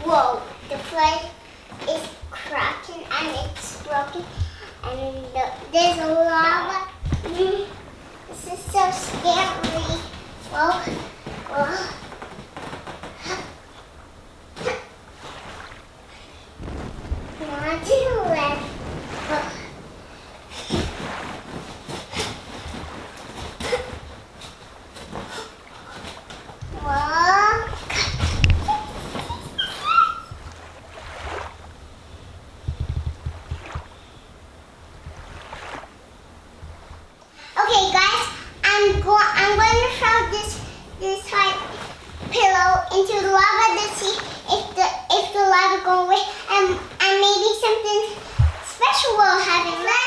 Whoa, the flood is cracking and it's broken. And there's a lava. This is so scary. Whoa. Not to the left. Okay, guys, I'm going to throw this pillow into the lava to see if the lava go away, and maybe something special will happen.